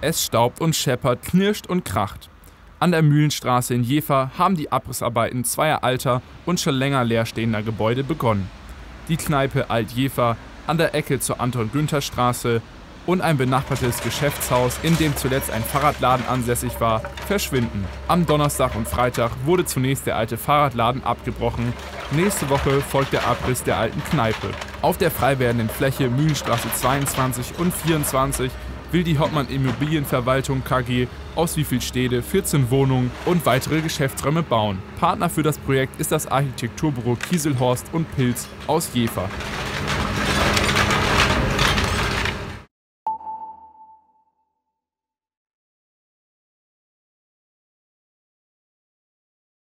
Es staubt und scheppert, knirscht und kracht. An der Mühlenstraße in Jever haben die Abrissarbeiten zweier alter und schon länger leerstehender Gebäude begonnen. Die Kneipe Alt-Jever an der Ecke zur Anton-Günther-Straße und ein benachbartes Geschäftshaus, in dem zuletzt ein Fahrradladen ansässig war, verschwinden. Am Donnerstag und Freitag wurde zunächst der alte Fahrradladen abgebrochen. Nächste Woche folgt der Abriss der alten Kneipe. Auf der frei werdenden Fläche Mühlenstraße 22 und 24 will die Hoppmann Immobilienverwaltung KG aus Wievielstede 14 Wohnungen und weitere Geschäftsräume bauen. Partner für das Projekt ist das Architekturbüro Kieselhorst und Pilz aus Jever.